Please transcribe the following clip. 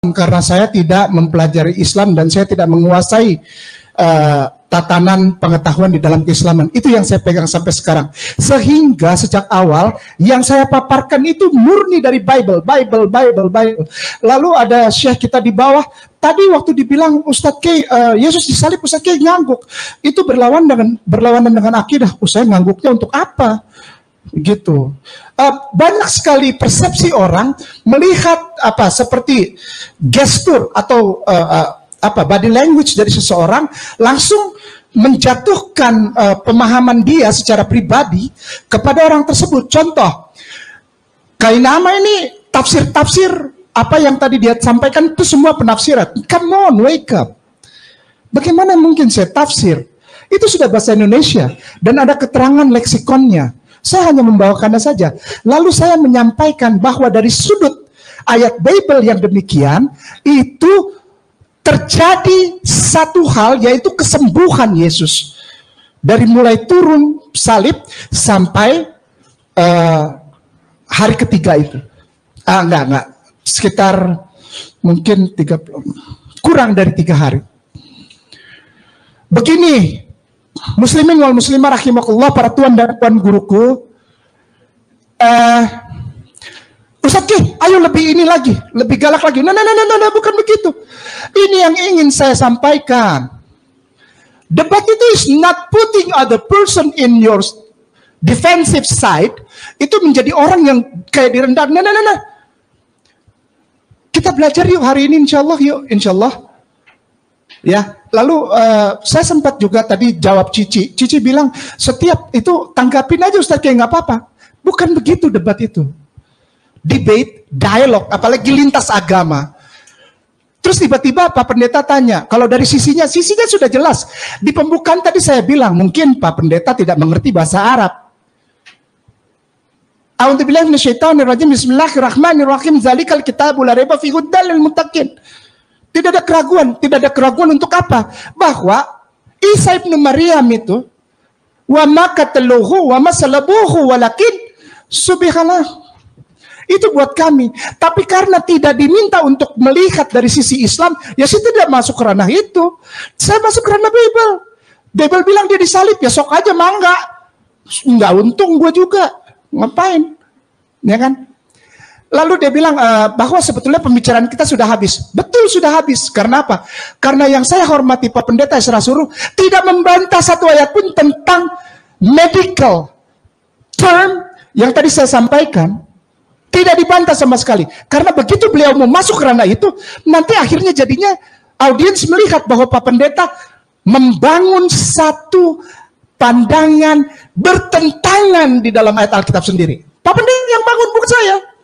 karena saya tidak mempelajari Islam dan saya tidak menguasai tatanan pengetahuan di dalam keislaman. Itu yang saya pegang sampai sekarang. Sehingga sejak awal yang saya paparkan itu murni dari Bible. Lalu ada syekh kita di bawah. Tadi waktu dibilang Ustadz K, Yesus disalib, Ustadz K ngangguk. Itu berlawanan dengan akidah. Saya ngangguknya untuk apa? Gitu. Banyak sekali persepsi orang melihat seperti gestur atau body language dari seseorang langsung menjatuhkan pemahaman dia secara pribadi kepada orang tersebut. Contoh, Kainama ini tafsir apa yang tadi dia sampaikan itu semua penafsiran. Come on, wake up. Bagaimana mungkin saya tafsir? Itu sudah bahasa Indonesia dan ada keterangan leksikonnya. Saya hanya membawakannya saja. Lalu saya menyampaikan bahwa dari sudut ayat Bible yang demikian, itu terjadi satu hal, yaitu kesembuhan Yesus. Dari mulai turun salib sampai hari ketiga itu. Enggak. Sekitar mungkin kurang dari 3 hari. Begini, muslimin wal muslimah rahimakumullah, para tuan dan puan guruku. Ustadz Ki, ayo lebih ini lagi, lebih galak lagi. Nah, bukan begitu. Ini yang ingin saya sampaikan. Debat itu is not putting other person in your defensive side. Itu menjadi orang yang kayak direndahkan. Nah. Kita belajar yuk hari ini, insya Allah. Ya, lalu saya sempat juga tadi jawab Cici. Cici bilang, setiap itu tanggapin aja Ustadz Ki, nggak apa-apa. Bukan begitu debat itu. Debate, dialog, apalagi lintas agama. Terus tiba-tiba Pak Pendeta tanya, kalau dari sisinya sudah jelas. Di pembukaan tadi saya bilang, mungkin Pak Pendeta tidak mengerti bahasa Arab. A'udzubillahi minasyaitonirrajim, bismillahirrahmanirrahim, zalikal kitabul la raiba fihi hudan lil muttaqin. Tidak ada keraguan untuk apa? Bahwa Isa ibnu Maryam itu wa ma qataluhu wa ma salabuhu walakin subhanallah. Itu buat kami. Tapi karena tidak diminta untuk melihat dari sisi Islam, ya saya tidak masuk ke ranah itu. Saya masuk ke ranah Bible. Bible bilang dia disalib, ya sok aja mangga. Enggak untung gue juga. Ngapain? Ya kan? Lalu dia bilang bahwa sebetulnya pembicaraan kita sudah habis. Betul, sudah habis. Karena apa? Karena yang saya hormati Pak Pendeta Isra Suruh tidak membantah satu ayat pun tentang medical term yang tadi saya sampaikan. Tidak dibantah sama sekali. Karena begitu beliau mau masuk ke ranah itu, nanti akhirnya jadinya audiens melihat bahwa Pak Pendeta membangun satu pandangan bertentangan di dalam ayat Alkitab sendiri. Pak Pendeta yang bangun, bukan saya.